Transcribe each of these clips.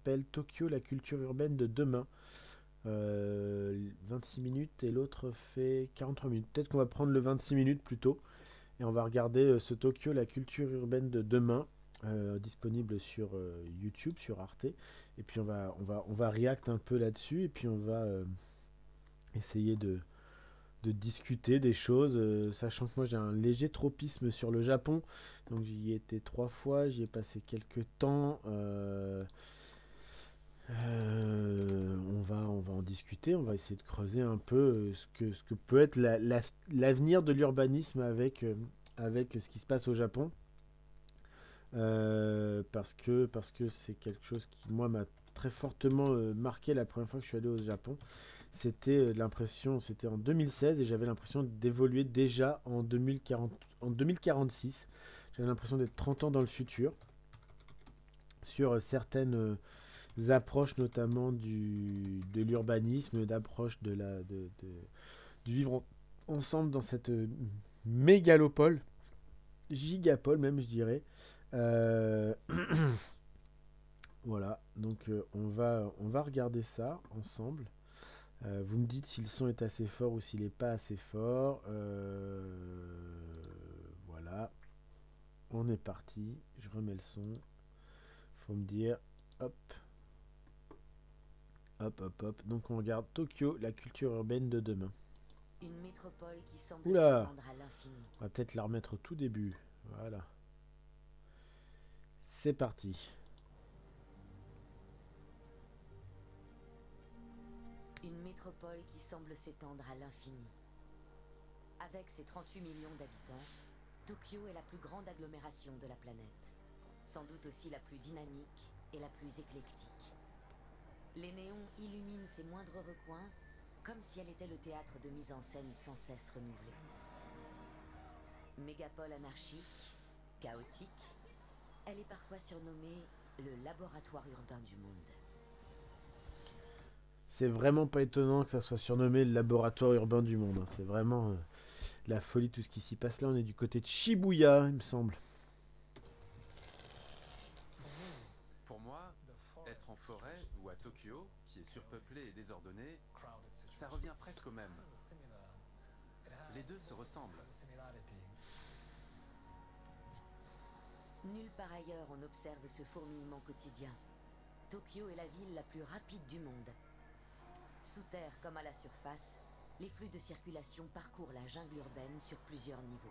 s'appelle Tokyo, la culture urbaine de demain. 26 minutes et l'autre fait 43 minutes. Peut-être qu'on va prendre le 26 minutes plutôt et on va regarder ce Tokyo, la culture urbaine de demain, disponible sur YouTube, sur Arte. Et puis on va react un peu là-dessus et puis on va essayer de discuter des choses, sachant que moi j'ai un léger tropisme sur le Japon, donc j'y ai été 3 fois, j'y ai passé quelques temps. On va en discuter, on va essayer de creuser un peu ce que peut être l'avenir de l'urbanisme avec ce qui se passe au Japon. Parce que c'est quelque chose qui, moi, m'a très fortement marqué la première fois que je suis allé au Japon. C'était en 2016 et j'avais l'impression d'évoluer déjà en 2040, en 2046. J'avais l'impression d'être 30 ans dans le futur sur certaines approches, notamment de l'urbanisme, d'approche du vivre ensemble dans cette mégalopole, gigapole même, je dirais. Euh, voilà, donc on va regarder ça ensemble. Vous me dites si le son est assez fort ou s'il n'est pas assez fort. Voilà, on est parti. Je remets le son. Faut me dire. Hop, hop, hop, hop. Donc on regarde Tokyo, la culture urbaine de demain. Une métropole qui semble Oula, s'étendre à l'infini. on va peut-être la remettre au tout début. Voilà, c'est parti. Une métropole qui semble s'étendre à l'infini. Avec ses 38 millions d'habitants, Tokyo est la plus grande agglomération de la planète. Sans doute aussi la plus dynamique et la plus éclectique. Les néons illuminent ses moindres recoins, comme si elle était le théâtre de mise en scène sans cesse renouvelée. Mégapole anarchique, chaotique, elle est parfois surnommée le laboratoire urbain du monde. C'est vraiment pas étonnant que ça soit surnommé le laboratoire urbain du monde, hein. C'est vraiment la folie tout ce qui s'y passe là. On est du côté de Shibuya, il me semble. Pour moi, être en forêt ou à Tokyo, qui est surpeuplé et désordonné, ça revient presque au même. Les deux se ressemblent. Nulle part ailleurs on observe ce fourmillement quotidien. Tokyo est la ville la plus rapide du monde. Sous terre comme à la surface, les flux de circulation parcourent la jungle urbaine sur plusieurs niveaux.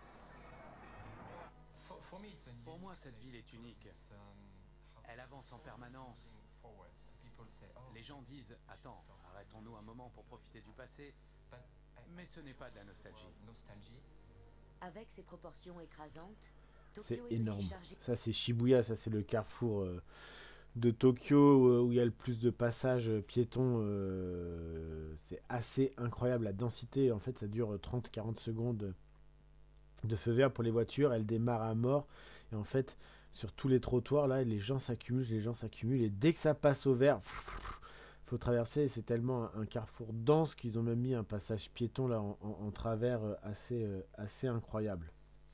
Pour moi, cette ville est unique. Elle avance en permanence. Les gens disent « Attends, arrêtons-nous un moment pour profiter du passé », mais ce n'est pas de la nostalgie. Avec ses proportions écrasantes, C'est Tokyo est aussi énorme. chargé. Ça, c'est Shibuya, ça, c'est le carrefour de Tokyo où il y a le plus de passages piétons. C'est assez incroyable. La densité, en fait, ça dure 30-40 secondes de feu vert pour les voitures. Elle démarre à mort. Et en fait, sur tous les trottoirs, là, les gens s'accumulent. Et dès que ça passe au vert, faut traverser. C'est tellement un carrefour dense qu'ils ont même mis un passage piéton là en travers assez incroyable.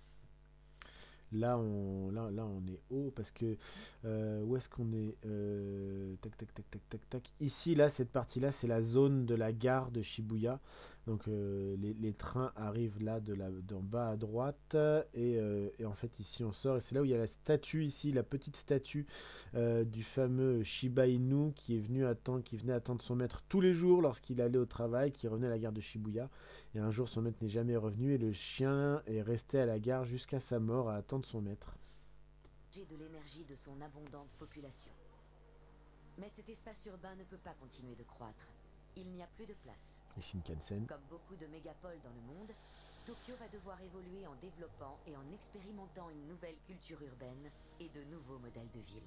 Là, on est haut parce que où est-ce qu'on est, tac, tac, tac, tac, tac, tac. Ici, là, cette partie-là, c'est la zone de la gare de Shibuya. Donc, les trains arrivent là d'en bas à droite. Et en fait, ici, on sort. Et c'est là où il y a la statue, ici, la petite statue du fameux Shiba Inu qui venait attendre son maître tous les jours lorsqu'il allait au travail, qui revenait à la gare de Shibuya. Et un jour, son maître n'est jamais revenu et le chien est resté à la gare jusqu'à sa mort à attendre son maître. De l'énergie de son abondante population. Mais cet espace urbain ne peut pas continuer de croître. Il n'y a plus de place. Et Shinkansen. Comme beaucoup de mégapoles dans le monde, Tokyo va devoir évoluer en développant et en expérimentant une nouvelle culture urbaine et de nouveaux modèles de ville.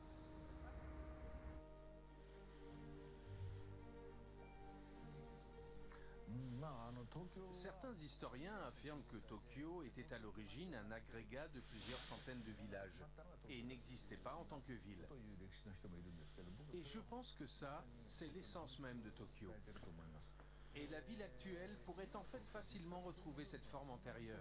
Certains historiens affirment que Tokyo était à l'origine un agrégat de plusieurs centaines de villages et n'existait pas en tant que ville. Et je pense que ça, c'est l'essence même de Tokyo. Et la ville actuelle pourrait en fait facilement retrouver cette forme antérieure.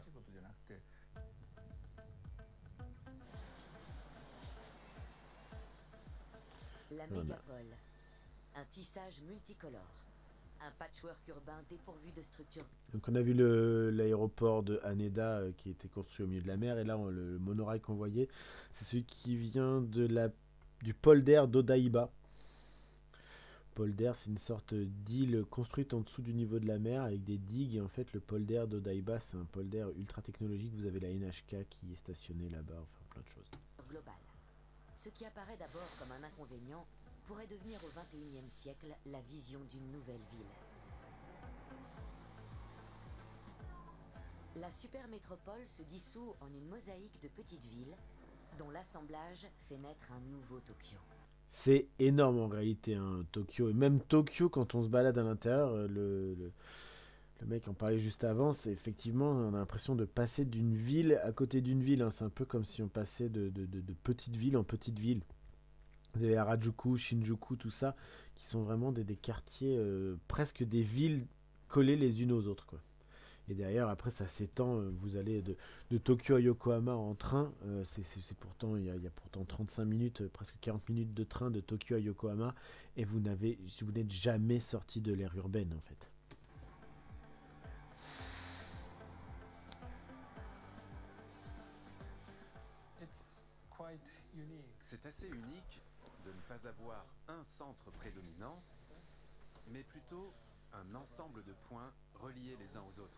La Voilà. mégapole. Un tissage multicolore. Un patchwork urbain dépourvu de structure. Donc on a vu l'aéroport de Haneda qui était construit au milieu de la mer, et là le monorail qu'on voyait, c'est celui qui vient du polder d'Odaiba. Polder, c'est une sorte d'île construite en dessous du niveau de la mer avec des digues, et en fait le polder d'Odaiba, c'est un polder ultra technologique. Vous avez la NHK qui est stationnée là-bas, enfin plein de choses. Globale. Ce qui apparaît d'abord comme un inconvénient pourrait devenir au XXIe siècle la vision d'une nouvelle ville. La supermétropole se dissout en une mosaïque de petites villes dont l'assemblage fait naître un nouveau Tokyo. C'est énorme en réalité, hein, Tokyo. Et même Tokyo, quand on se balade à l'intérieur, le mec en parlait juste avant, c'est effectivement, on a l'impression de passer d'une ville à côté d'une ville, hein. C'est un peu comme si on passait de petite ville en petite ville. Vous avez Harajuku, Shinjuku, tout ça, qui sont vraiment des quartiers, presque des villes collées les unes aux autres, quoi. Et derrière, après, ça s'étend. Vous allez de Tokyo à Yokohama en train. C'est pourtant, il y a pourtant 35 minutes, presque 40 minutes de train de Tokyo à Yokohama. Et vous n'êtes jamais sorti de l'aire urbaine, en fait. C'est assez unique de ne pas avoir un centre prédominant, mais plutôt un ensemble de points reliés les uns aux autres.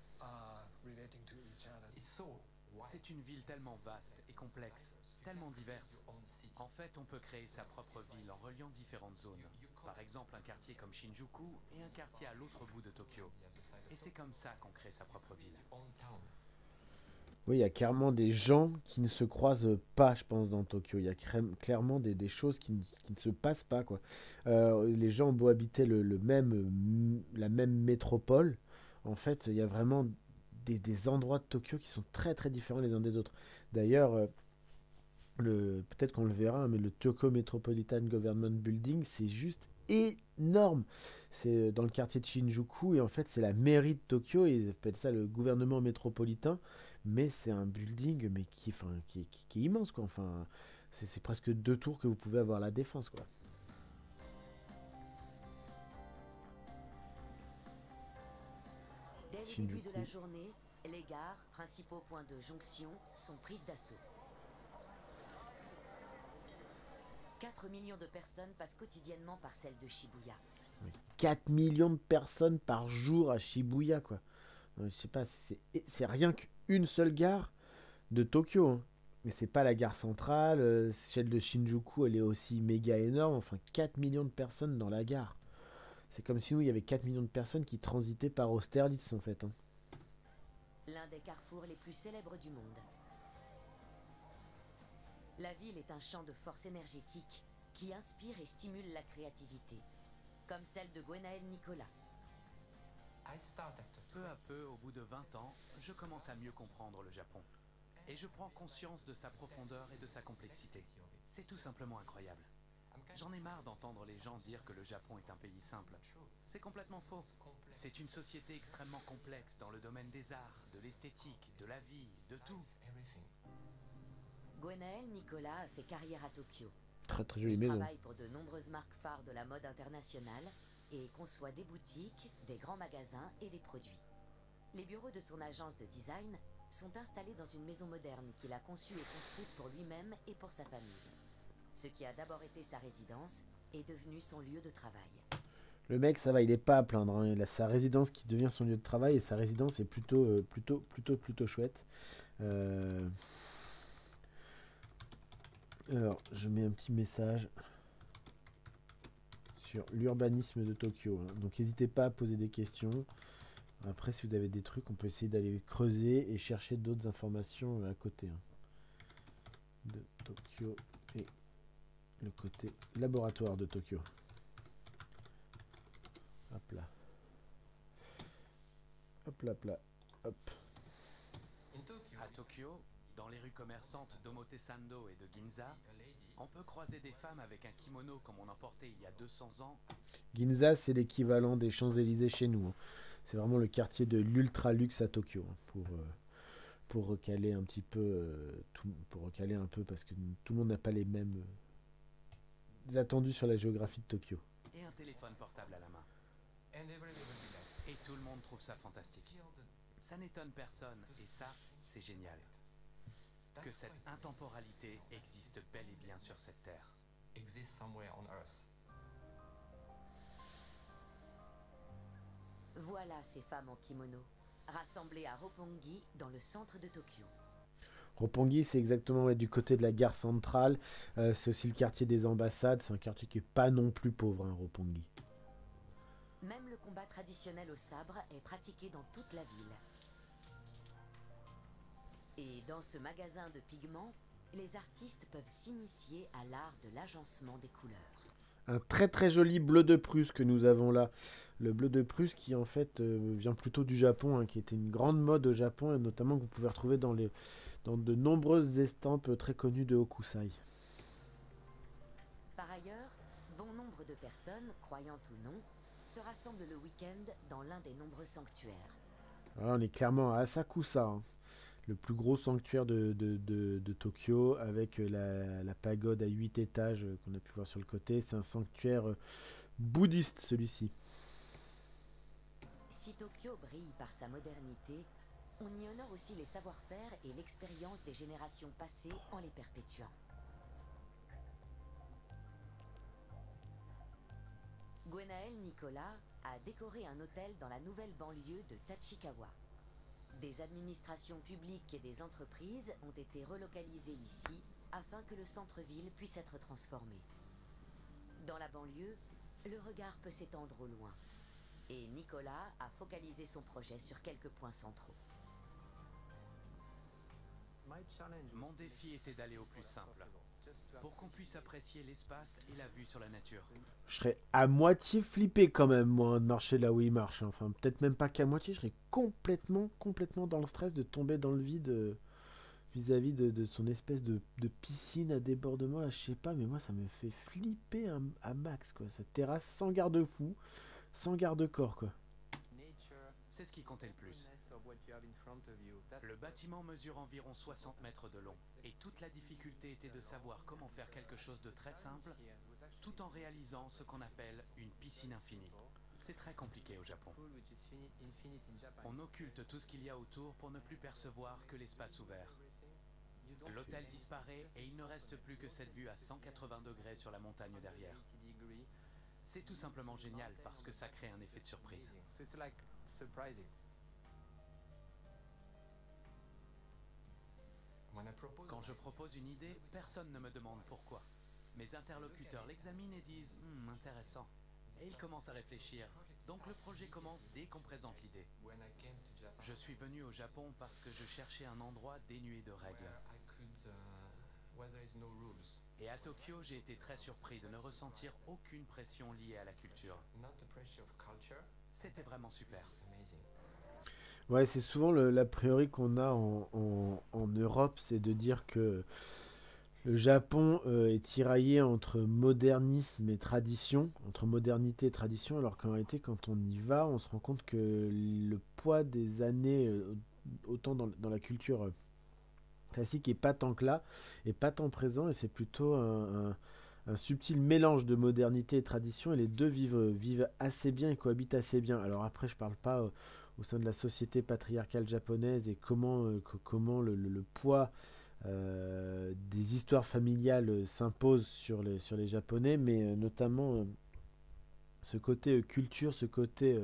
C'est une ville tellement vaste et complexe, tellement diverse. En fait, on peut créer sa propre ville en reliant différentes zones. Par exemple, un quartier comme Shinjuku et un quartier à l'autre bout de Tokyo. Et c'est comme ça qu'on crée sa propre ville. Oui, il y a clairement des gens qui ne se croisent pas, je pense, dans Tokyo. Il y a clairement des choses qui ne se passent pas, quoi. Les gens ont beau habiter la même métropole. En fait, il y a vraiment des endroits de Tokyo qui sont très très différents les uns des autres. D'ailleurs, peut-être qu'on le verra, mais le Tokyo Metropolitan Government Building, c'est juste énorme. C'est dans le quartier de Shinjuku, et en fait, c'est la mairie de Tokyo, et ils appellent ça le gouvernement métropolitain. Mais c'est un building, mais qui est immense, quoi. Enfin, c'est presque 2 tours que vous pouvez avoir à la Défense, quoi. Dès le début de la journée, les gares, principaux points de jonction, sont prises d'assaut. 4 millions de personnes passent quotidiennement par celle de Shibuya. 4 millions de personnes par jour à Shibuya, quoi. Je sais pas, c'est rien qu'une seule gare de Tokyo, hein. Mais c'est pas la gare centrale. Celle de Shinjuku, elle est aussi méga énorme. Enfin, 4 millions de personnes dans la gare. C'est comme si nous, il y avait 4 millions de personnes qui transitaient par Austerlitz, en fait, hein. L'un des carrefours les plus célèbres du monde. La ville est un champ de force énergétique qui inspire et stimule la créativité, comme celle de Gwenaël Nicolas. Peu à peu, au bout de 20 ans, je commence à mieux comprendre le Japon. Et je prends conscience de sa profondeur et de sa complexité. C'est tout simplement incroyable. J'en ai marre d'entendre les gens dire que le Japon est un pays simple. C'est complètement faux. C'est une société extrêmement complexe dans le domaine des arts, de l'esthétique, de la vie, de tout. Gwenaël Nicolas a fait carrière à Tokyo. Très très jolie Il maison. travaille pour de nombreuses marques phares de la mode internationale et conçoit des boutiques, des grands magasins et des produits. Les bureaux de son agence de design sont installés dans une maison moderne qu'il a conçue et construite pour lui-même et pour sa famille. Ce qui a d'abord été sa résidence est devenu son lieu de travail. Le mec, ça va, il est pas à plaindre, hein. Il a sa résidence qui devient son lieu de travail, et sa résidence est plutôt chouette. Alors, je mets un petit message sur l'urbanisme de Tokyo, hein. Donc, n'hésitez pas à poser des questions. Après, si vous avez des trucs, on peut essayer d'aller creuser et chercher d'autres informations à côté, hein, de Tokyo et le côté laboratoire de Tokyo. Hop là. Hop là, hop là. Hop. À Tokyo, dans les rues commerçantes d'Omotesando et de Ginza, on peut croiser des femmes avec un kimono comme on en portait il y a 200 ans. Ginza, c'est l'équivalent des Champs-Élysées chez nous, hein. C'est vraiment le quartier de l'ultra luxe à Tokyo, hein, pour recaler un petit peu, pour recaler un peu, parce que tout le monde n'a pas les mêmes attendus sur la géographie de Tokyo. Et un téléphone portable à la main. Et tout le monde trouve ça fantastique. Ça n'étonne personne, et ça, c'est génial. Que cette intemporalité existe bel et bien sur cette terre. Voilà ces femmes en kimono, rassemblées à Roppongi, dans le centre de Tokyo. Roppongi, c'est exactement du côté de la gare centrale. C'est aussi le quartier des ambassades. C'est un quartier qui est pas non plus pauvre, hein, Roppongi. Même le combat traditionnel au sabre est pratiqué dans toute la ville. Et dans ce magasin de pigments, les artistes peuvent s'initier à l'art de l'agencement des couleurs. Un très très joli bleu de Prusse que nous avons là. Le bleu de Prusse qui en fait vient plutôt du Japon, hein, qui était une grande mode au Japon et notamment que vous pouvez retrouver dans de nombreuses estampes très connues de Hokusai. Par ailleurs, bon nombre de personnes, croyantes ou non, se rassemblent le week-end dans l'un des nombreux sanctuaires. Alors, on est clairement à Asakusa, hein, le plus gros sanctuaire de Tokyo, avec la pagode à 8 étages qu'on a pu voir sur le côté. C'est un sanctuaire bouddhiste, celui-ci. Si Tokyo brille par sa modernité, on y honore aussi les savoir-faire et l'expérience des générations passées en les perpétuant. Gwenaël Nicolas a décoré un hôtel dans la nouvelle banlieue de Tachikawa. Des administrations publiques et des entreprises ont été relocalisées ici afin que le centre-ville puisse être transformé. Dans la banlieue, le regard peut s'étendre au loin. Et Nicolas a focalisé son projet sur quelques points centraux. Mon défi était d'aller au plus simple, pour qu'on puisse apprécier l'espace et la vue sur la nature. Je serais à moitié flippé quand même, moi, de marcher là où il marche. Enfin, peut-être même pas qu'à moitié, je serais complètement dans le stress de tomber dans le vide vis-à-vis de son espèce de piscine à débordement. Là, je sais pas, mais moi, ça me fait flipper à max, quoi. Cette terrasse sans garde-fou, sans garde-corps, quoi. C'est ce qui comptait le plus. Le bâtiment mesure environ 60 mètres de long, et toute la difficulté était de savoir comment faire quelque chose de très simple, tout en réalisant ce qu'on appelle une piscine infinie. C'est très compliqué au Japon. On occulte tout ce qu'il y a autour pour ne plus percevoir que l'espace ouvert. L'hôtel disparaît et il ne reste plus que cette vue à 180 degrés sur la montagne derrière. C'est tout simplement génial parce que ça crée un effet de surprise. Quand je propose une idée, personne ne me demande pourquoi. Mes interlocuteurs l'examinent et disent « intéressant ». Et ils commencent à réfléchir. Donc le projet commence dès qu'on présente l'idée. Je suis venu au Japon parce que je cherchais un endroit dénué de règles. Et à Tokyo, j'ai été très surpris de ne ressentir aucune pression liée à la culture. C'était vraiment super. Ouais, c'est souvent l'a priori qu'on a en Europe, c'est de dire que le Japon est tiraillé entre modernisme et tradition, entre modernité et tradition, alors qu'en réalité, quand on y va, on se rend compte que le poids des années, autant dans la culture classique, est pas tant que là, est pas tant présent, et c'est plutôt un subtil mélange de modernité et tradition, et les deux vivent assez bien et cohabitent assez bien. Alors après, je parle pas au sein de la société patriarcale japonaise et comment le poids des histoires familiales s'impose sur les Japonais, mais notamment ce côté culture, ce côté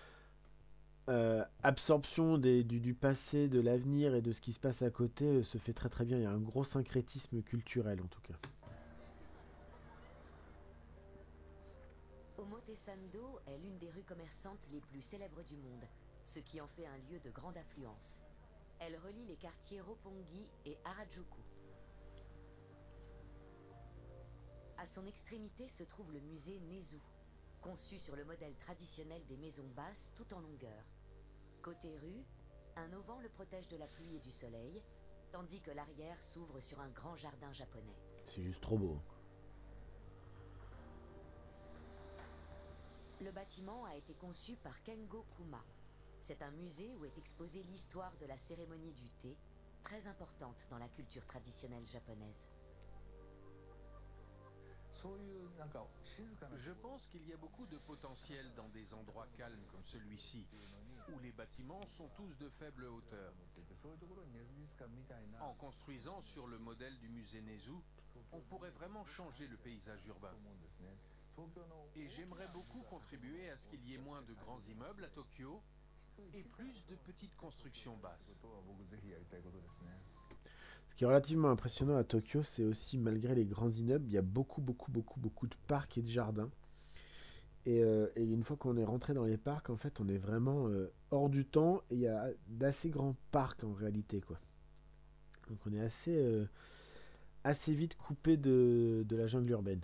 absorption du passé, de l'avenir et de ce qui se passe à côté se fait très très bien. Il y a un gros syncrétisme culturel en tout cas. Omotesando est l'une des rues commerçantes les plus célèbres du monde, ce qui en fait un lieu de grande affluence. Elle relie les quartiers Roppongi et Harajuku. À son extrémité se trouve le musée Nezu, conçu sur le modèle traditionnel des maisons basses tout en longueur. Côté rue, un auvent le protège de la pluie et du soleil, tandis que l'arrière s'ouvre sur un grand jardin japonais. C'est juste trop beau. Le bâtiment a été conçu par Kengo Kuma. C'est un musée où est exposée l'histoire de la cérémonie du thé, très importante dans la culture traditionnelle japonaise. Je pense qu'il y a beaucoup de potentiel dans des endroits calmes comme celui-ci, où les bâtiments sont tous de faible hauteur. En construisant sur le modèle du musée Nezu, on pourrait vraiment changer le paysage urbain. Et j'aimerais beaucoup contribuer à ce qu'il y ait moins de grands immeubles à Tokyo et plus de petites constructions basses. Ce qui est relativement impressionnant à Tokyo, c'est aussi, malgré les grands immeubles, il y a beaucoup de parcs et de jardins. Et une fois qu'on est rentré dans les parcs, en fait, on est vraiment hors du temps et il y a d'assez grands parcs en réalité, quoi. Donc on est assez vite coupé de la jungle urbaine.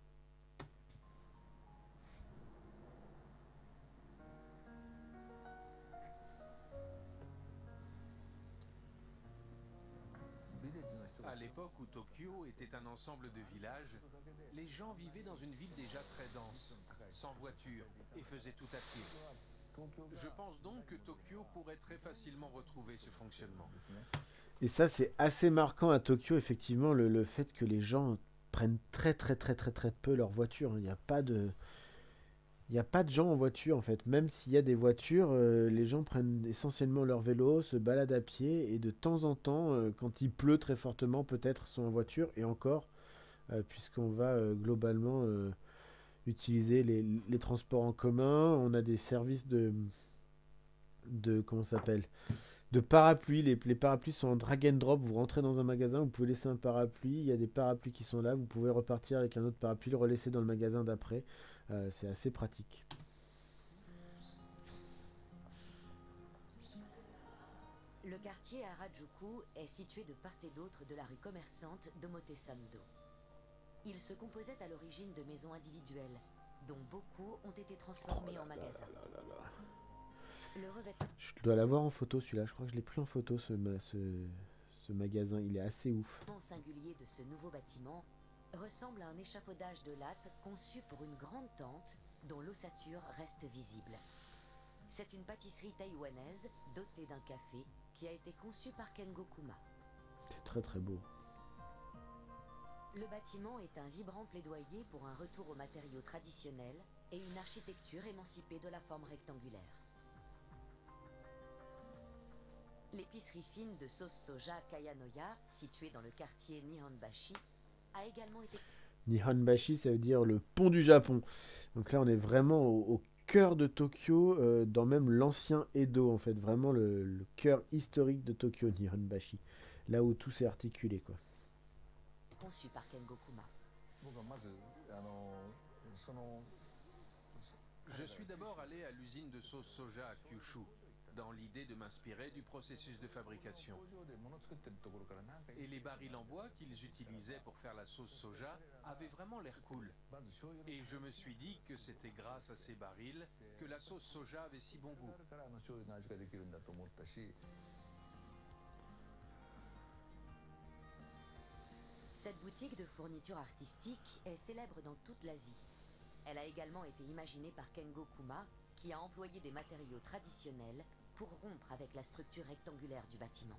À l'époque où Tokyo était un ensemble de villages, les gens vivaient dans une ville déjà très dense, sans voiture, et faisaient tout à pied. Je pense donc que Tokyo pourrait très facilement retrouver ce fonctionnement. Et ça, c'est assez marquant à Tokyo, effectivement, le fait que les gens prennent très peu leur voiture. Il n'y a pas de gens en voiture, en fait. Même s'il y a des voitures, les gens prennent essentiellement leur vélo, se baladent à pied, et de temps en temps, quand il pleut très fortement, peut-être sont en voiture, et encore, puisqu'on va globalement utiliser les transports en commun. On a des services de comment ça s'appelle? De parapluies. Les parapluies sont en drag and drop. Vous rentrez dans un magasin, vous pouvez laisser un parapluie. Il y a des parapluies qui sont là. Vous pouvez repartir avec un autre parapluie, le relaisser dans le magasin d'après. C'est assez pratique. Le quartier Harajuku est situé de part et d'autre de la rue commerçante d'Omotesando. Il se composait à l'origine de maisons individuelles, dont beaucoup ont été transformées en magasins. Le revêtement Je dois l'avoir en photo celui-là. Je crois que je l'ai pris en photo ce magasin. Il est assez ouf. singulier de ce nouveau bâtiment ressemble à un échafaudage de lattes conçu pour une grande tente dont l'ossature reste visible. C'est une pâtisserie taïwanaise dotée d'un café qui a été conçu par Kengo Kuma. C'est très beau. Le bâtiment est un vibrant plaidoyer pour un retour aux matériaux traditionnels et une architecture émancipée de la forme rectangulaire. L'épicerie fine de sauce soja Kayanoya, située dans le quartier Nihonbashi, a également été... Nihonbashi, ça veut dire le pont du Japon. Donc là, on est vraiment au cœur de Tokyo, dans même l'ancien Edo, en fait. Vraiment le cœur historique de Tokyo, Nihonbashi. Là où tout s'est articulé, quoi. Conçu par Kengo Kuma. Je suis d'abord allé à l'usine de sauce soja à Kyushu, dans l'idée de m'inspirer du processus de fabrication. Et les barils en bois qu'ils utilisaient pour faire la sauce soja avaient vraiment l'air cool. Et je me suis dit que c'était grâce à ces barils que la sauce soja avait si bon goût. Cette boutique de fournitures artistiques est célèbre dans toute l'Asie. Elle a également été imaginée par Kengo Kuma, qui a employé des matériaux traditionnels pour rompre avec la structure rectangulaire du bâtiment.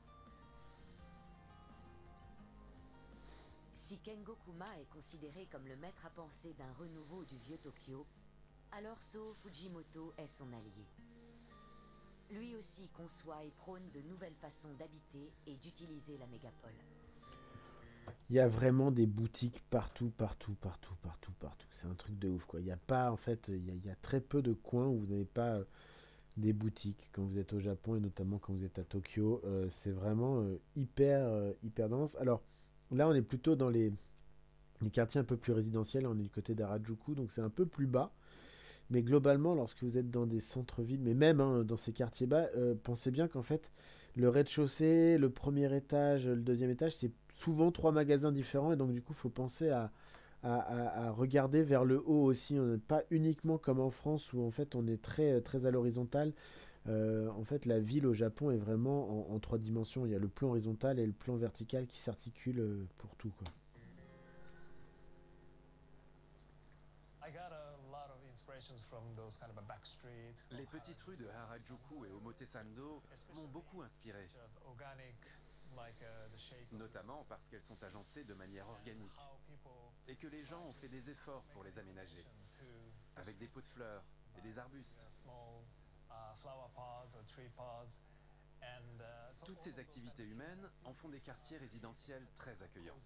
Si Kengo Kuma est considéré comme le maître à penser d'un renouveau du vieux Tokyo, alors So Fujimoto est son allié. Lui aussi conçoit et prône de nouvelles façons d'habiter et d'utiliser la mégapole. Il y a vraiment des boutiques partout. C'est un truc de ouf, quoi. Il y a pas, en fait, il y a très peu de coins où vous n'avez pas des boutiques quand vous êtes au Japon et notamment quand vous êtes à Tokyo. C'est vraiment hyper dense. Alors là, on est plutôt dans les quartiers un peu plus résidentiels. On est du côté d'Harajuku, donc c'est un peu plus bas. Mais globalement, lorsque vous êtes dans des centres-villes, mais même dans ces quartiers bas, pensez bien qu'en fait, le rez-de-chaussée, le premier étage, le deuxième étage, c'est souvent 3 magasins différents. Et donc, du coup, il faut penser à regarder vers le haut aussi. On n'est pas uniquement comme en France où en fait on est très à l'horizontale. En fait, la ville au Japon est vraiment en 3 dimensions. Il y a le plan horizontal et le plan vertical qui s'articulent pour tout, quoi. Les petites rues de Harajuku et Omotesando m'ont beaucoup inspiré. notamment parce qu'elles sont agencées de manière organique et que les gens ont fait des efforts pour les aménager, avec des pots de fleurs et des arbustes. Toutes ces activités humaines en font des quartiers résidentiels très accueillants.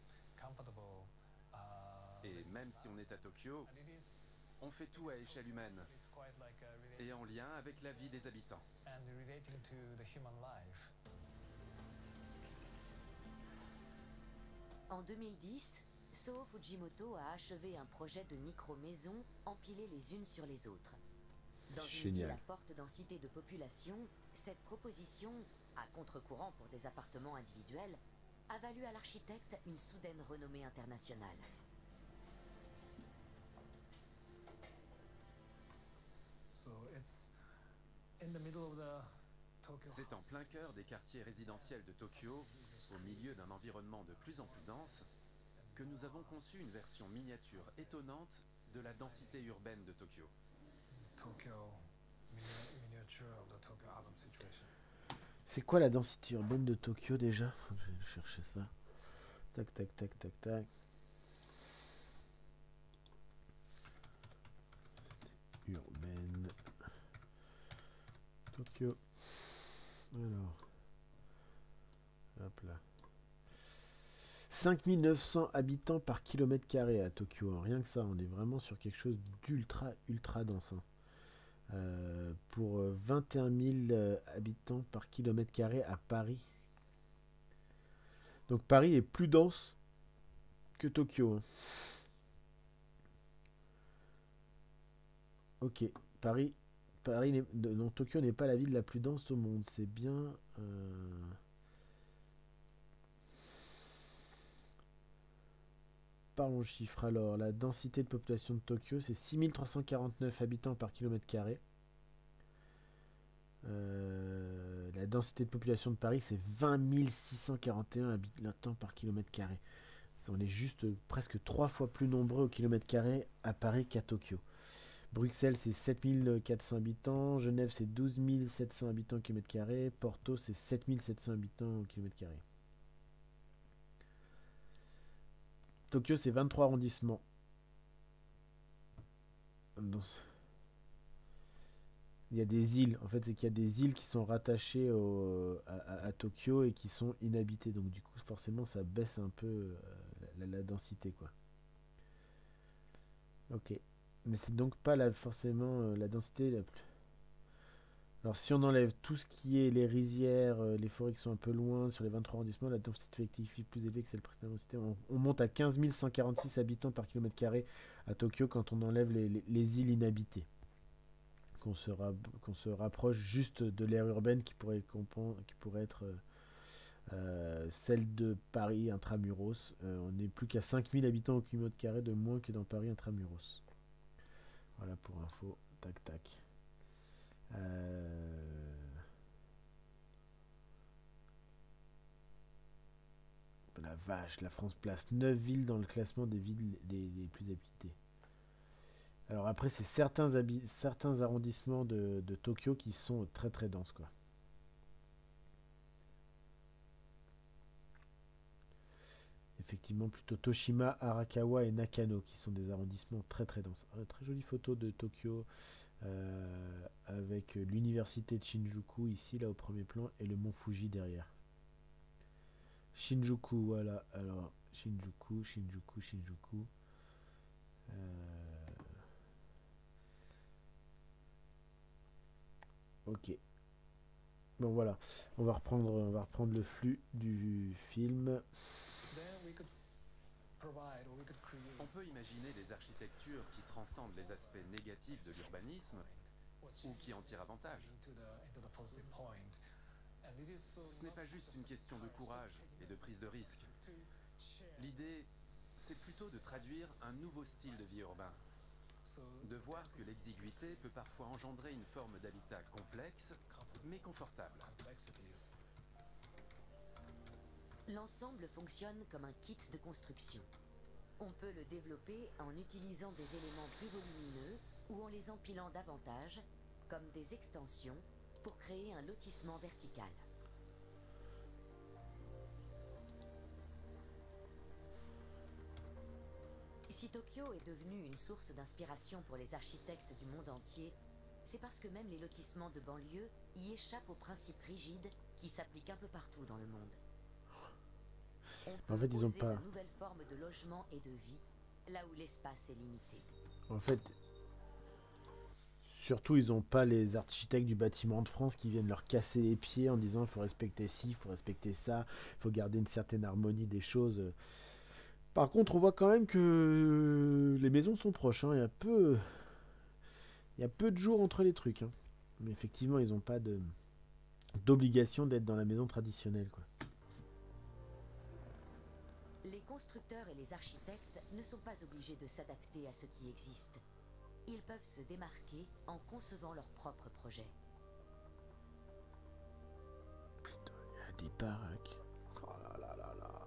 Et même si on est à Tokyo, on fait tout à échelle humaine et en lien avec la vie des habitants. En 2010, Soo Fujimoto a achevé un projet de micro-maisons empilées les unes sur les autres. Dans une ville à forte densité de population, cette proposition, à contre-courant pour des appartements individuels, a valu à l'architecte une soudaine renommée internationale. C'est en plein cœur des quartiers résidentiels de Tokyo, au milieu d'un environnement de plus en plus dense, que nous avons conçu une version miniature étonnante de la densité urbaine de Tokyo. C'est quoi la densité urbaine de Tokyo déjà? Faut que j'aille chercher ça. Tac, tac, tac, tac, tac. Urbaine. Tokyo. Alors. Hop là. 5900 habitants par kilomètre carré à Tokyo. Rien que ça, on est vraiment sur quelque chose d'ultra, ultra dense. Pour 21 000 habitants par kilomètre carré à Paris. Donc Paris est plus dense que Tokyo. Ok, non, Tokyo n'est pas la ville la plus dense au monde. C'est bien. Parlons chiffres alors. La densité de population de Tokyo, c'est 6349 habitants par kilomètre carré. La densité de population de Paris, c'est 20 641 habitants par kilomètre carré. On est juste presque 3 fois plus nombreux au kilomètre carré à Paris qu'à Tokyo. Bruxelles, c'est 7400 habitants. Genève, c'est 12 700 habitants au kilomètre carré. Porto, c'est 7700 habitants au kilomètre carré. Tokyo, c'est 23 arrondissements. Il y a des îles. En fait, c'est qu'il y a des îles qui sont rattachées à Tokyo et qui sont inhabitées. Donc, du coup, forcément, ça baisse un peu la densité, quoi. Ok. Mais c'est donc pas forcément la densité la plus... Alors, si on enlève tout ce qui est les rizières, les forêts qui sont un peu loin, sur les 23 arrondissements, la densité effective est plus élevée que celle précédemment citée. On monte à 15 146 habitants par kilomètre carré à Tokyo quand on enlève les îles inhabitées. Qu'on se rapproche juste de l'aire urbaine qui pourrait être celle de Paris intramuros. On n'est plus qu'à 5000 habitants au kilomètre carré de moins que dans Paris intramuros. Voilà pour info. Tac tac. La vache, la France place 9 villes dans le classement des villes les plus habitées. Alors après, c'est certains arrondissements de Tokyo qui sont très très denses, quoi. Effectivement, plutôt Toshima, Arakawa et Nakano qui sont des arrondissements très très denses. Très jolie photo de Tokyo avec l'université de Shinjuku ici, là au premier plan, et le mont Fuji derrière. Shinjuku, voilà. Alors, Shinjuku. Ok. Bon voilà, on va reprendre le flux du film. On peut imaginer des architectures qui transcendent les aspects négatifs de l'urbanisme ou qui en tirent avantage. Ce n'est pas juste une question de courage et de prise de risque. L'idée, c'est plutôt de traduire un nouveau style de vie urbain. De voir que l'exiguïté peut parfois engendrer une forme d'habitat complexe, mais confortable. L'ensemble fonctionne comme un kit de construction. On peut le développer en utilisant des éléments plus volumineux ou en les empilant davantage, comme des extensions, pour créer un lotissement vertical. Si Tokyo est devenu une source d'inspiration pour les architectes du monde entier, c'est parce que même les lotissements de banlieue y échappent aux principes rigides qui s'appliquent un peu partout dans le monde. On En fait, peut ils ont oser pas. de nouvelles formes de logement et de vie, là où l'espace est limité. En fait, surtout, ils n'ont pas les architectes du bâtiment de France qui viennent leur casser les pieds en disant il faut respecter ci, il faut respecter ça, il faut garder une certaine harmonie des choses. Par contre, on voit quand même que les maisons sont proches, hein. Il y a peu de jours entre les trucs, hein. Mais effectivement, ils n'ont pas d'obligation d'être dans la maison traditionnelle, quoi. Les constructeurs et les architectes ne sont pas obligés de s'adapter à ce qui existe. Ils peuvent se démarquer en concevant leurs propres projets. Putain, il y a des baraques. Oh là là là là.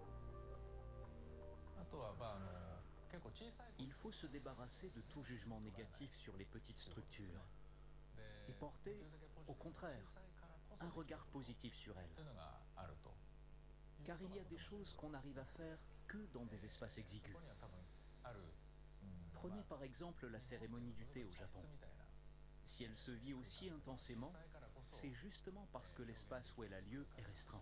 Il faut se débarrasser de tout jugement négatif sur les petites structures et porter, au contraire, un regard positif sur elles. Car il y a des choses qu'on n'arrive à faire que dans des espaces exigus. Prenez par exemple la cérémonie du thé au Japon. Si elle se vit aussi intensément, c'est justement parce que l'espace où elle a lieu est restreint.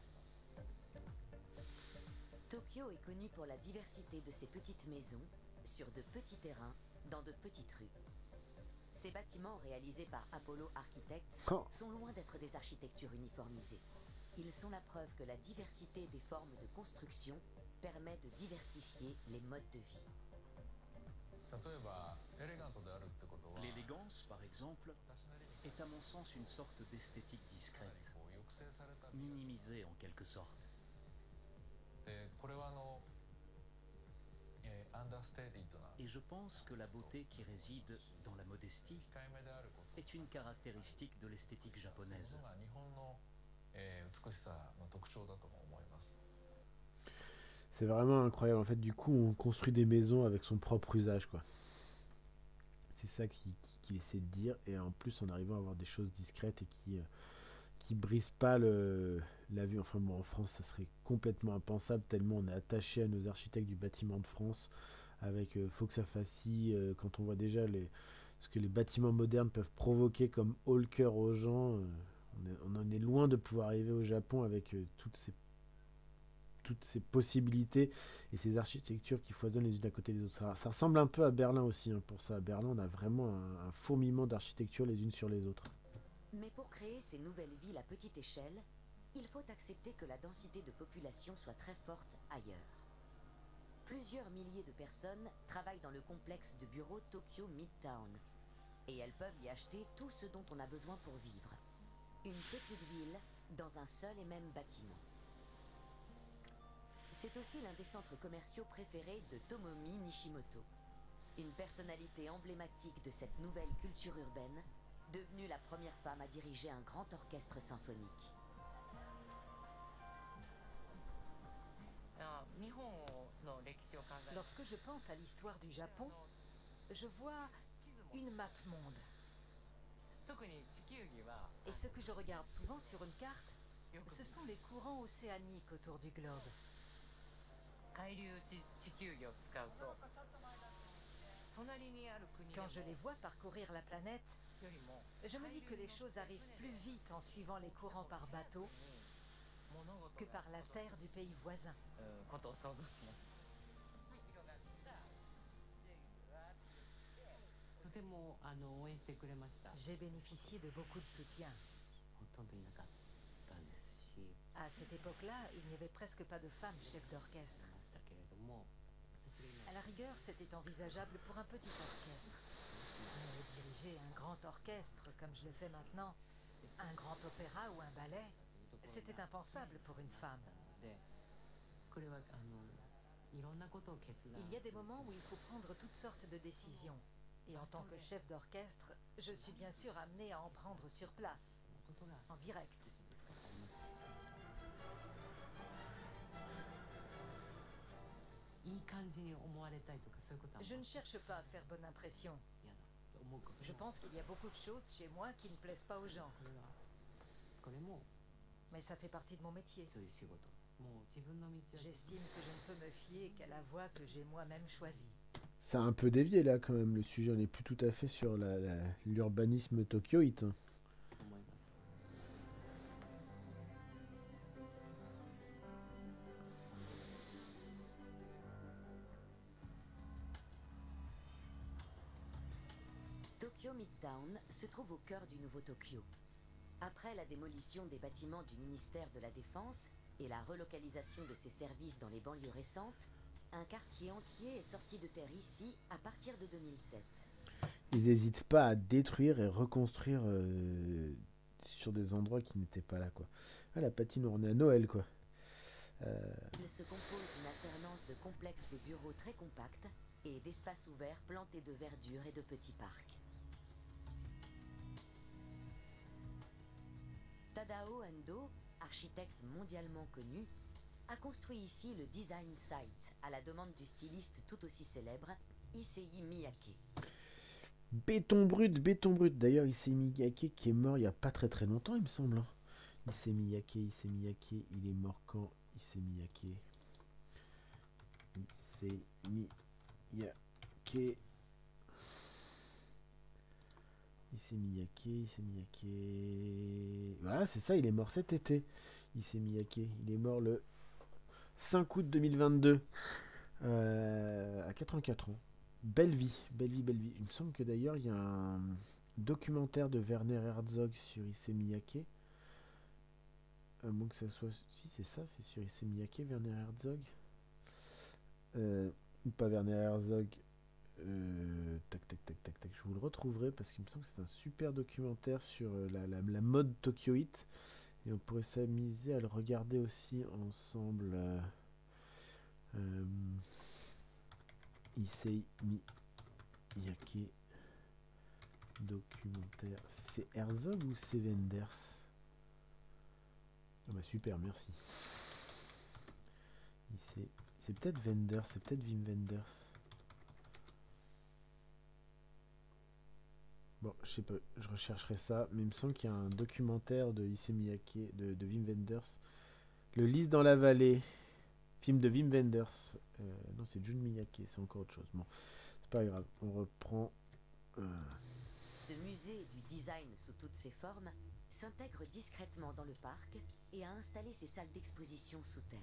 Tokyo est connu pour la diversité de ses petites maisons, sur de petits terrains, dans de petites rues. Ces bâtiments réalisés par Apollo Architects Oh. sont loin d'être des architectures uniformisées. Ils sont la preuve que la diversité des formes de construction permet de diversifier les modes de vie. L'élégance, par exemple, est à mon sens une sorte d'esthétique discrète, minimisée en quelque sorte. Et je pense que la beauté qui réside dans la modestie est une caractéristique de l'esthétique japonaise. C'est vraiment incroyable. En fait, du coup, on construit des maisons avec son propre usage, quoi. C'est ça qu'il essaie de dire. Et en plus, en arrivant à avoir des choses discrètes et qui brisent pas la vue. Enfin bon, en France, ça serait complètement impensable tellement on est attaché à nos architectes du bâtiment de France. Avec faut que ça fasse ci. Quand on voit déjà ce que les bâtiments modernes peuvent provoquer comme haut le cœur aux gens, on en est loin de pouvoir arriver au Japon avec toutes ces possibilités et ces architectures qui foisonnent les unes à côté des autres. Ça ressemble un peu à Berlin aussi, hein, pour ça. À Berlin, on a vraiment un fourmillement d'architectures les unes sur les autres. Mais pour créer ces nouvelles villes à petite échelle, il faut accepter que la densité de population soit très forte ailleurs. Plusieurs milliers de personnes travaillent dans le complexe de bureaux Tokyo Midtown, et elles peuvent y acheter tout ce dont on a besoin pour vivre. Une petite ville dans un seul et même bâtiment. C'est aussi l'un des centres commerciaux préférés de Tomomi Nishimoto, une personnalité emblématique de cette nouvelle culture urbaine, devenue la première femme à diriger un grand orchestre symphonique. Lorsque je pense à l'histoire du Japon, je vois une map monde. Et ce que je regarde souvent sur une carte, ce sont les courants océaniques autour du globe. Quand je les vois parcourir la planète, je me dis que les choses arrivent plus vite en suivant les courants par bateau que par la terre du pays voisin. J'ai bénéficié de beaucoup de soutien. À cette époque-là, il n'y avait presque pas de femmes chefs d'orchestre. À la rigueur, c'était envisageable pour un petit orchestre. Mais diriger un grand orchestre, comme je le fais maintenant, un grand opéra ou un ballet, c'était impensable pour une femme. Il y a des moments où il faut prendre toutes sortes de décisions. Et en tant que chef d'orchestre, je suis bien sûr amené à en prendre sur place, en direct. Je ne cherche pas à faire bonne impression. Je pense qu'il y a beaucoup de choses chez moi qui ne plaisent pas aux gens. Mais ça fait partie de mon métier. J'estime que je ne peux me fier qu'à la voie que j'ai moi-même choisie. Ça a un peu dévié là quand même, le sujet, on n'est plus tout à fait sur l'urbanisme tokyoïte, hein. 思います。 Tokyo Midtown se trouve au cœur du nouveau Tokyo. Après la démolition des bâtiments du ministère de la Défense et la relocalisation de ses services dans les banlieues récentes, un quartier entier est sorti de terre ici à partir de 2007. Ils n'hésitent pas à détruire et reconstruire sur des endroits qui n'étaient pas là, quoi. Ah, la patinoire, on est à Noël, quoi. Il se compose d'une alternance de complexes de bureaux très compacts et d'espaces ouverts plantés de verdure et de petits parcs. Tadao Endo, architecte mondialement connu, a construit ici le Design Site à la demande du styliste tout aussi célèbre Issei Miyake. Béton brut, béton brut. D'ailleurs, Issei Miyake qui est mort il n'y a pas très très longtemps, il me semble, hein. Issei Miyake, il est mort quand? Issei Miyake. Issei Miyake. Issei Miyake. Voilà, c'est ça, il est mort cet été. Issei Miyake, il est mort le 5 août 2022. À 84 ans. Belle vie, belle vie, belle vie. Il me semble que d'ailleurs, il y a un documentaire de Werner Herzog sur Issei Miyake. À moins que ça soit... Si, c'est ça, c'est sur Issei Miyake, Werner Herzog. Ou pas Werner Herzog. Tac, tac, tac, tac, tac. Je vous le retrouverai parce qu'il me semble que c'est un super documentaire sur la mode tokyoïte. Et on pourrait s'amuser à le regarder aussi ensemble. Issei Miyake documentaire. C'est Herzog ou c'est Wenders? Ah bah super, merci. C'est peut-être Wenders, c'est peut-être Wim Wenders. Bon, je sais pas, je rechercherai ça, mais il me semble qu'il y a un documentaire de Issei Miyake, de Wim Wenders. Le Lys dans la vallée, film de Wim Wenders. Non, c'est Jun Miyake, c'est encore autre chose. Bon, c'est pas grave, on reprend. Ce musée du design sous toutes ses formes s'intègre discrètement dans le parc et a installé ses salles d'exposition sous terre.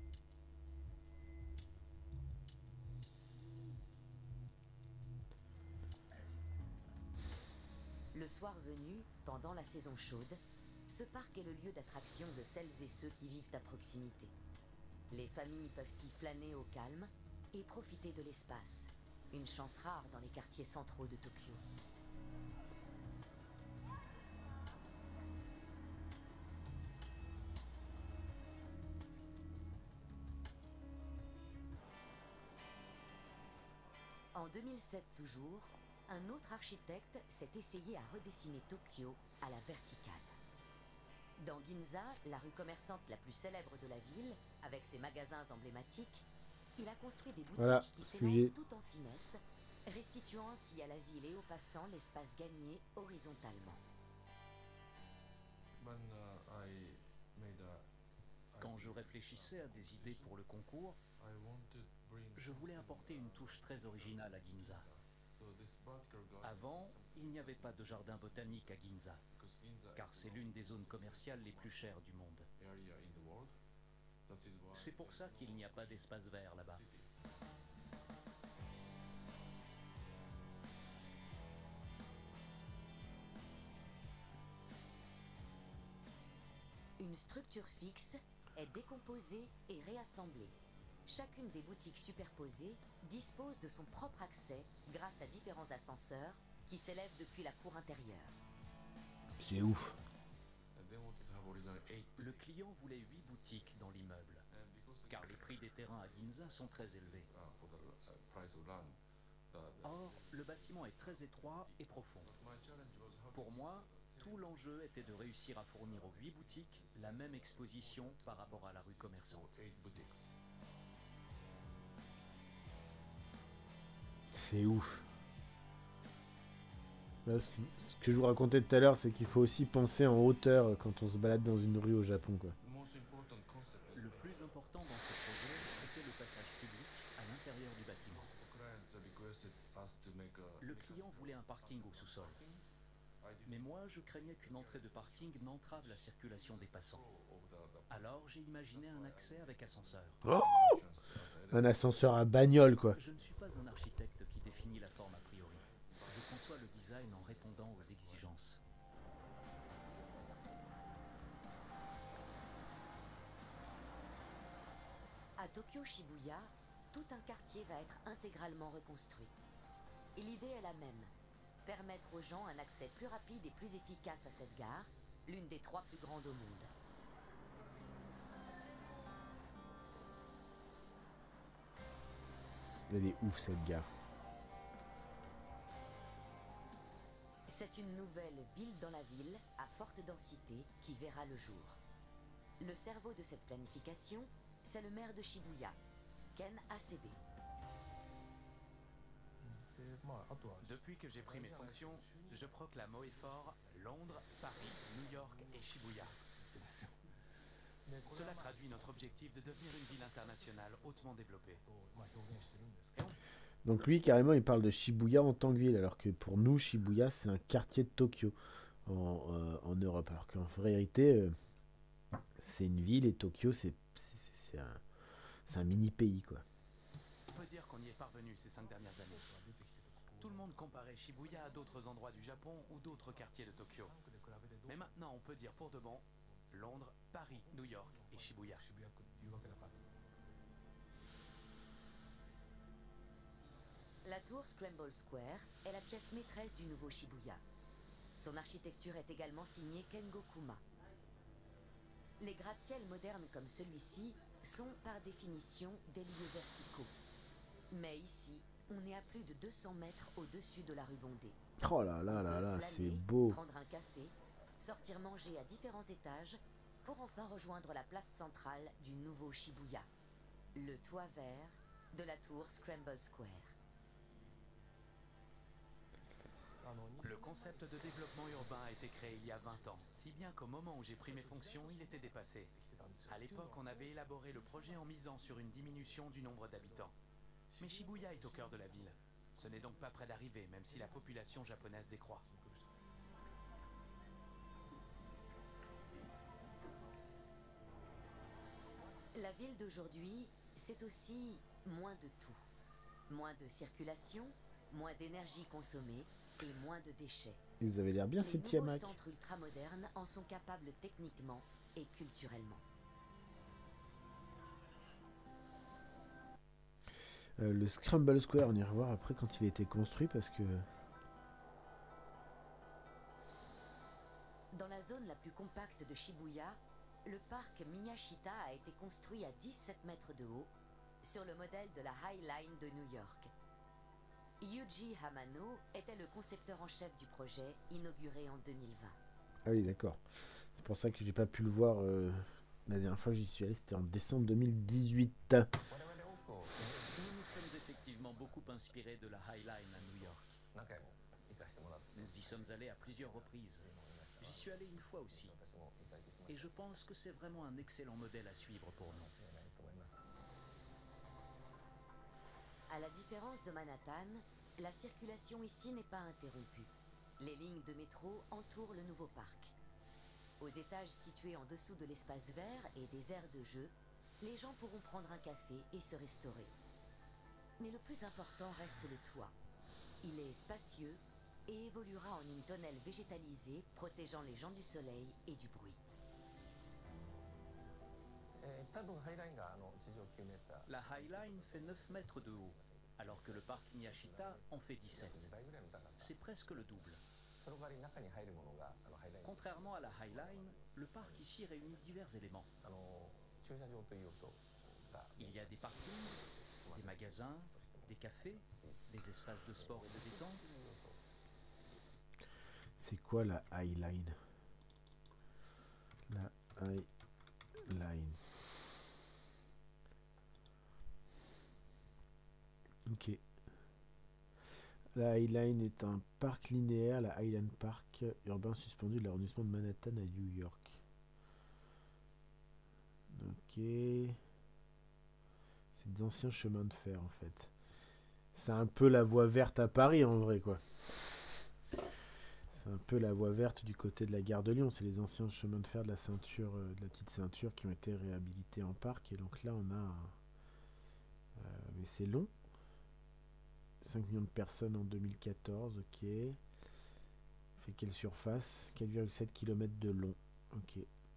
Le soir venu, pendant la saison chaude, ce parc est le lieu d'attraction de celles et ceux qui vivent à proximité. Les familles peuvent y flâner au calme et profiter de l'espace, une chance rare dans les quartiers centraux de Tokyo. En 2007 toujours, un autre architecte s'est essayé à redessiner Tokyo à la verticale. Dans Ginza, la rue commerçante la plus célèbre de la ville, avec ses magasins emblématiques, il a construit des boutiques Voilà, qui sujet. s'élancent tout en finesse, restituant ainsi à la ville et aux passants l'espace gagné horizontalement. Quand je réfléchissais à des idées pour le concours, je voulais apporter une touche très originale à Ginza. Avant, il n'y avait pas de jardin botanique à Ginza, car c'est l'une des zones commerciales les plus chères du monde. C'est pour ça qu'il n'y a pas d'espace vert là-bas. Une structure fixe est décomposée et réassemblée. Chacune des boutiques superposées dispose de son propre accès grâce à différents ascenseurs qui s'élèvent depuis la cour intérieure. C'est ouf. Le client voulait 8 boutiques dans l'immeuble, car les prix des terrains à Ginza sont très élevés. Or, le bâtiment est très étroit et profond. Pour moi, tout l'enjeu était de réussir à fournir aux 8 boutiques la même exposition par rapport à la rue commerçante. C'est ouf. Là, ce que je vous racontais tout à l'heure, c'est qu'il faut aussi penser en hauteur quand on se balade dans une rue au Japon, quoi. Le plus important dans ce projet était le passage public à l'intérieur du bâtiment. Le client voulait un parking au sous-sol. Mais moi, je craignais qu'une entrée de parking n'entrave la circulation des passants. Alors, j'ai imaginé un accès avec ascenseur. Oh, un ascenseur à bagnole, quoi. Je ne suis pas un architecte qui définit la forme a priori. Je conçois le design en répondant aux exigences. À Tokyo Shibuya, tout un quartier va être intégralement reconstruit. Et l'idée est la même. Permettre aux gens un accès plus rapide et plus efficace à cette gare, l'une des 3 plus grandes au monde. Elle est ouf, cette gare. C'est une nouvelle ville dans la ville, à forte densité, qui verra le jour. Le cerveau de cette planification, c'est le maire de Shibuya, Ken Asebe. Depuis que j'ai pris mes fonctions, je proclame haut et fort Londres, Paris, New York et Shibuya. Cela traduit notre objectif de devenir une ville internationale hautement développée. Donc lui, carrément, il parle de Shibuya en tant que ville, alors que pour nous, Shibuya, c'est un quartier de Tokyo en Europe. Alors qu'en vérité, c'est une ville et Tokyo, c'est un mini-pays, quoi. On peut dire qu'on y est parvenu ces 5 dernières années. Tout le monde comparait Shibuya à d'autres endroits du Japon ou d'autres quartiers de Tokyo. Mais maintenant, on peut dire pour de bon Londres, Paris, New York et Shibuya. La tour Scramble Square est la pièce maîtresse du nouveau Shibuya. Son architecture est également signée Kengo Kuma. Les gratte-ciels modernes comme celui-ci sont par définition des lieux verticaux. Mais ici, on est à plus de 200 mètres au-dessus de la rue Bondé. Oh là là là là, Flâner, c'est beau. prendre un café, sortir manger à différents étages pour enfin rejoindre la place centrale du nouveau Shibuya, le toit vert de la tour Scramble Square. Le concept de développement urbain a été créé il y a 20 ans, si bien qu'au moment où j'ai pris mes fonctions, il était dépassé. À l'époque, on avait élaboré le projet en misant sur une diminution du nombre d'habitants. Mais Shibuya est au cœur de la ville. Ce n'est donc pas près d'arriver, même si la population japonaise décroît. La ville d'aujourd'hui, c'est aussi moins de tout. Moins de circulation, moins d'énergie consommée et moins de déchets. Ils avaient l'air bien, Les ces petits nouveaux hamacs. centres ultramodernes en sont capables techniquement et culturellement. Le Scramble Square, on ira voir après quand il a été construit parce que... Dans la zone la plus compacte de Shibuya, le parc Miyashita a été construit à 17 mètres de haut, sur le modèle de la High Line de New York. Yuji Hamano était le concepteur en chef du projet, inauguré en 2020. Ah oui, d'accord. C'est pour ça que j'ai pas pu le voir la dernière fois que j'y suis allé, c'était en décembre 2018. Nous nous sommes effectivement beaucoup inspirés de la High Line à New York. Nous y sommes allés à plusieurs reprises. J'y suis allé une fois aussi. Et je pense que c'est vraiment un excellent modèle à suivre pour nous. À la différence de Manhattan, la circulation ici n'est pas interrompue. Les lignes de métro entourent le nouveau parc. Aux étages situés en dessous de l'espace vert et des aires de jeu, les gens pourront prendre un café et se restaurer. Mais le plus important reste le toit. Il est spacieux et évoluera en une tonnelle végétalisée protégeant les gens du soleil et du bruit. La High Line fait 9 mètres de haut, alors que le parc Miyashita en fait 17. C'est presque le double. Contrairement à la High Line, le parc ici réunit divers éléments. Il y a des parkings, des magasins, des cafés, des espaces de sport et de détente. C'est quoi la High Line? La High Line. Ok. La High Line est un parc linéaire, la Highland Park urbain suspendu de l'arrondissement de Manhattan à New York. Ok. C'est des anciens chemins de fer en fait. C'est un peu la voie verte à Paris en vrai quoi. C'est un peu la voie verte du côté de la gare de Lyon. C'est les anciens chemins de fer de la ceinture, de la petite ceinture qui ont été réhabilités en parc. Et donc là on a... mais c'est long. 5 millions de personnes en 2014, ok. Fait quelle surface? 4,7 km de long. Ok.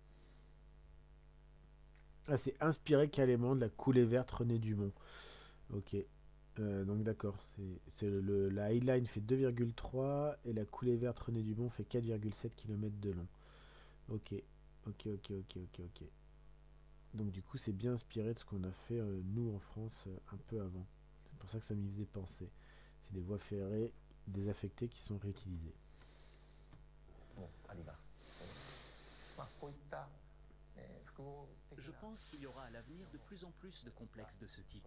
Ah, c'est inspiré carrément de la coulée verte René Dumont. Ok. Donc d'accord. La Highline fait 2,3 et la coulée verte René Dumont fait 4,7 km de long. Ok. Ok, ok, ok, ok, ok. Donc du coup, c'est bien inspiré de ce qu'on a fait nous en France un peu avant. C'est pour ça que ça m'y faisait penser. C'est des voies ferrées désaffectées qui sont réutilisées. Je pense qu'il y aura à l'avenir de plus en plus de complexes de ce type.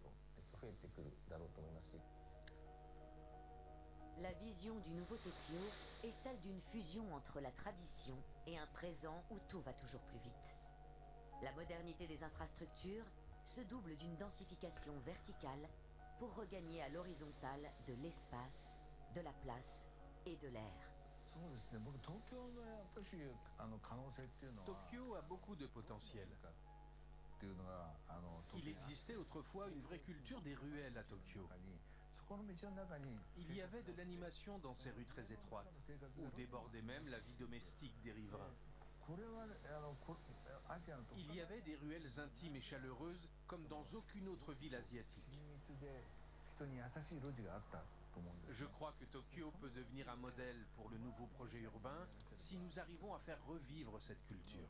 La vision du nouveau Tokyo est celle d'une fusion entre la tradition et un présent où tout va toujours plus vite. La modernité des infrastructures se double d'une densification verticale pour regagner à l'horizontale de l'espace, de la place et de l'air. Tokyo a beaucoup de potentiel. Il existait autrefois une vraie culture des ruelles à Tokyo. Il y avait de l'animation dans ces rues très étroites, où débordait même la vie domestique des riverains. Il y avait des ruelles intimes et chaleureuses comme dans aucune autre ville asiatique. Je crois que Tokyo peut devenir un modèle pour le nouveau projet urbain si nous arrivons à faire revivre cette culture.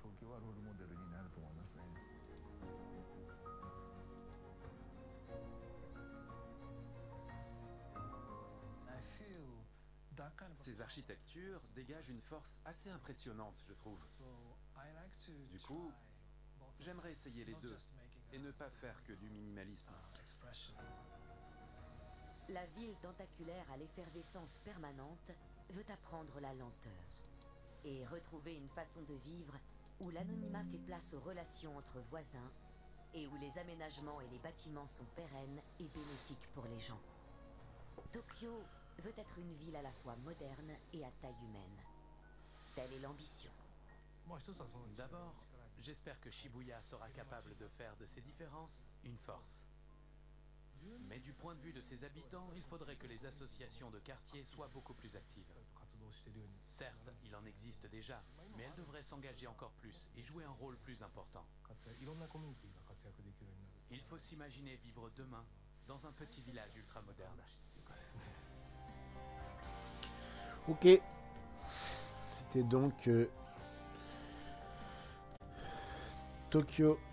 Ces architectures dégagent une force assez impressionnante, je trouve. Du coup, j'aimerais essayer les deux et ne pas faire que du minimalisme. La ville tentaculaire à l'effervescence permanente veut apprendre la lenteur et retrouver une façon de vivre où l'anonymat fait place aux relations entre voisins et où les aménagements et les bâtiments sont pérennes et bénéfiques pour les gens. Tokyo veut être une ville à la fois moderne et à taille humaine. Telle est l'ambition. D'abord, j'espère que Shibuya sera capable de faire de ces différences une force. Mais du point de vue de ses habitants, il faudrait que les associations de quartier soient beaucoup plus actives. Certes, il en existe déjà, mais elles devraient s'engager encore plus et jouer un rôle plus important. Il faut s'imaginer vivre demain dans un petit village ultramoderne. Ok. C'était donc Tokyo